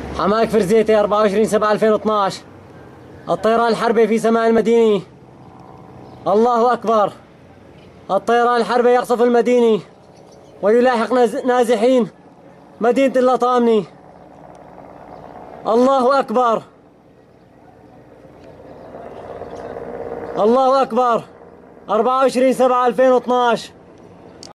حماك فرزيتي 24/7/2012. الطيران الحربي في سماء المدينة. الله أكبر. الطيران الحربي يقصف المدينة ويلاحق نازحين مدينة اللطامنة. الله أكبر. الله أكبر. 24/7/2012.